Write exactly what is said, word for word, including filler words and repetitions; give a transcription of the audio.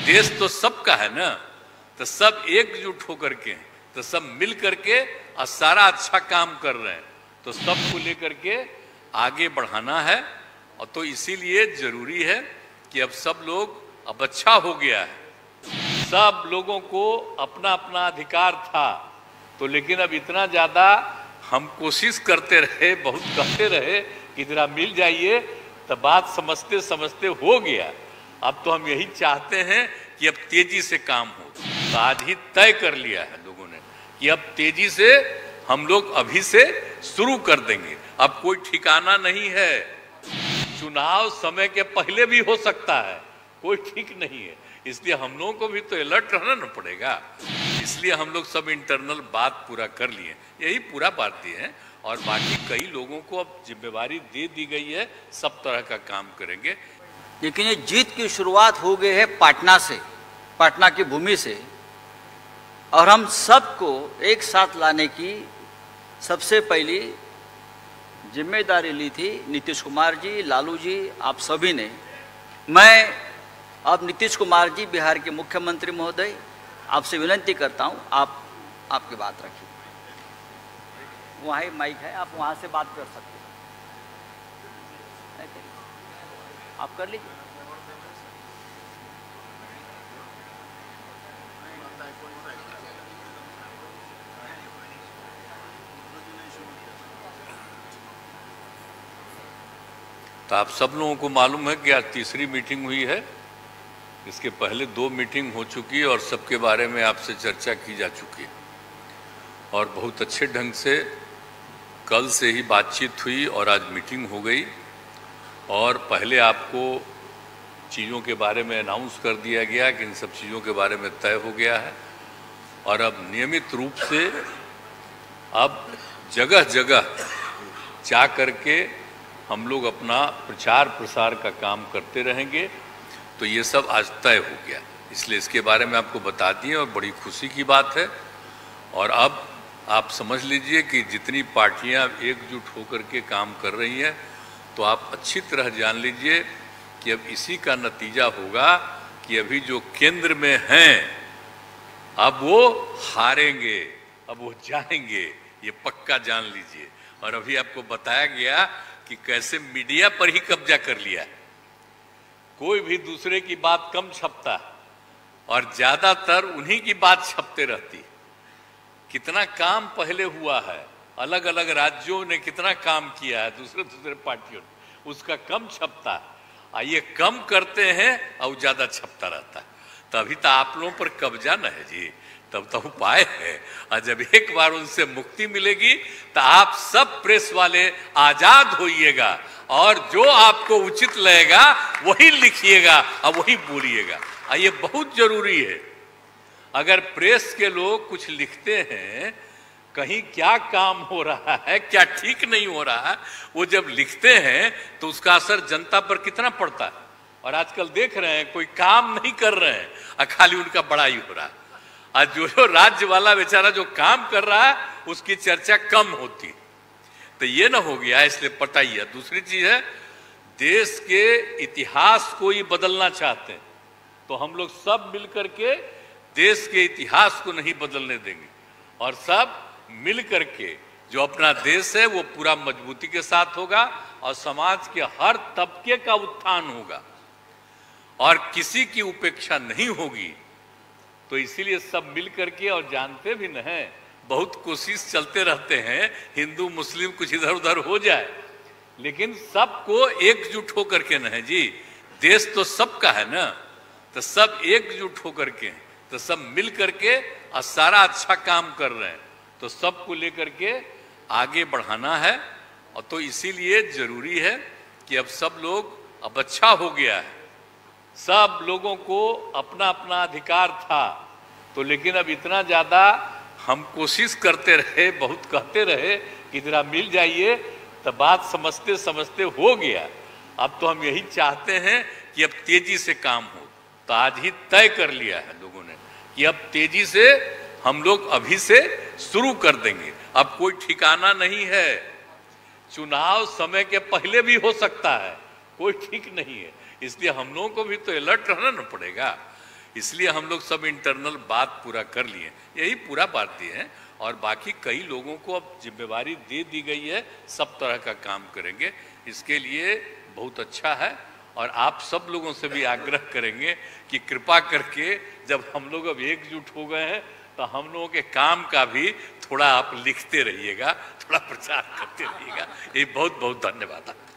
देश तो सबका है ना, तो सब एकजुट होकर के, तो सब मिल करके और सारा अच्छा काम कर रहे हैं, तो सबको लेकर के आगे बढ़ाना है। और तो इसीलिए जरूरी है कि अब सब लोग, अब अच्छा हो गया है, सब लोगों को अपना अपना अधिकार था, तो लेकिन अब इतना ज़्यादा हम कोशिश करते रहे, बहुत कहते रहे कि जरा मिल जाइए, तो बात समझते समझते हो गया। अब तो हम यही चाहते हैं कि अब तेजी से काम हो। तो आज ही तय कर लिया है लोगों ने कि अब तेजी से हम लोग अभी से शुरू कर देंगे। अब कोई ठिकाना नहीं है, चुनाव समय के पहले भी हो सकता है, कोई ठीक नहीं है। इसलिए हम लोगों को भी तो अलर्ट रहना न पड़ेगा। इसलिए हम लोग सब इंटरनल बात पूरा कर लिए, यही पूरा बातें हैं। और बाकी कई लोगों को अब जिम्मेवारी दे दी गई है, सब तरह का काम करेंगे। लेकिन ये जीत की शुरुआत हो गई है पटना से, पटना की भूमि से, और हम सबको एक साथ लाने की सबसे पहली जिम्मेदारी ली थी नीतीश कुमार जी, लालू जी, आप सभी ने। मैं अब नीतीश कुमार जी, बिहार के मुख्यमंत्री महोदय, आपसे विनती करता हूं, आप आपकी बात रखिए। वहाँ ही माइक है, आप वहाँ से बात कर सकते हैं, आप कर लीजिए। तो आप सब लोगों को मालूम है कि आज तीसरी मीटिंग हुई है। इसके पहले दो मीटिंग हो चुकी है और सबके बारे में आपसे चर्चा की जा चुकी है, और बहुत अच्छे ढंग से कल से ही बातचीत हुई और आज मीटिंग हो गई। और पहले आपको चीज़ों के बारे में अनाउंस कर दिया गया कि इन सब चीज़ों के बारे में तय हो गया है, और अब नियमित रूप से अब जगह जगह जा करके हम लोग अपना प्रचार प्रसार का काम करते रहेंगे। तो ये सब आज तय हो गया, इसलिए इसके बारे में आपको बता दिए और बड़ी खुशी की बात है। और अब आप समझ लीजिए कि जितनी पार्टियां एकजुट होकर के काम कर रही हैं, तो आप अच्छी तरह जान लीजिए कि अब इसी का नतीजा होगा कि अभी जो केंद्र में हैं अब वो हारेंगे, अब वो जाएंगे, ये पक्का जान लीजिए। और अभी आपको बताया गया कि कैसे मीडिया पर ही कब्जा कर लिया, कोई भी दूसरे की बात कम छपता और ज्यादातर उन्हीं की बात छपते रहती। कितना काम पहले हुआ है, अलग अलग राज्यों ने कितना काम किया है, दूसरे दूसरे पार्टियों ने, उसका कम छपता है। ये कम करते हैं और ज्यादा छपता रहता है। तभी तो आप लोगों पर कब्जा न है जी, तब तो उपाय है। और जब एक बार उनसे मुक्ति मिलेगी तो आप सब प्रेस वाले आजाद होइएगा, और जो आपको उचित लगेगा वही लिखिएगा और वही बोलिएगा। और ये बहुत जरूरी है। अगर प्रेस के लोग कुछ लिखते हैं, कहीं क्या काम हो रहा है, क्या ठीक नहीं हो रहा है, वो जब लिखते हैं तो उसका असर जनता पर कितना पड़ता है। और आजकल देख रहे हैं कोई काम नहीं कर रहे हैं और खाली उनका बड़ाई हो रहा है। और जो जो राज्य वाला बेचारा जो काम कर रहा है उसकी चर्चा कम होती। तो ये ना हो गया, इसलिए पता ही है। दूसरी चीज है, देश के इतिहास को ही बदलना चाहते हैं, तो हम लोग सब मिलकर के देश के इतिहास को नहीं बदलने देंगे, और सब मिल करके जो अपना देश है वो पूरा मजबूती के साथ होगा, और समाज के हर तबके का उत्थान होगा और किसी की उपेक्षा नहीं होगी। तो इसीलिए सब मिल करके, और जानते भी न हैं, बहुत कोशिश चलते रहते हैं हिंदू मुस्लिम कुछ इधर उधर हो जाए, लेकिन सबको एकजुट होकर के न है जी, देश तो सबका है ना, तो सब एकजुट होकर के, तो सब मिल करके और सारा अच्छा काम कर रहे हैं, तो सबको लेकर के आगे बढ़ाना है। और तो इसीलिए जरूरी है कि अब सब लोग, अब अच्छा हो गया है, सब लोगों को अपना अपना अधिकार था, तो लेकिन अब इतना ज़्यादा हम कोशिश करते रहे, बहुत कहते रहे कि जरा मिल जाइए, तो बात समझते समझते हो गया। अब तो हम यही चाहते हैं कि अब तेजी से काम हो। तो आज ही तय कर लिया है लोगों ने कि अब तेजी से हम लोग अभी से शुरू कर देंगे। अब कोई ठिकाना नहीं है, चुनाव समय के पहले भी हो सकता है, कोई ठीक नहीं है। इसलिए हम लोगों को भी तो अलर्ट रहना न पड़ेगा। इसलिए हम लोग सब इंटरनल बात पूरा कर लिए, यही पूरा बात दिए हैं। और बाकी कई लोगों को अब जिम्मेवारी दे दी गई है, सब तरह का काम करेंगे, इसके लिए बहुत अच्छा है। और आप सब लोगों से भी आग्रह करेंगे कि कृपा करके जब हम लोग अब एकजुट हो गए हैं तो हम लोगों के काम का भी थोड़ा आप लिखते रहिएगा, थोड़ा प्रचार करते रहिएगा। ये बहुत बहुत धन्यवाद।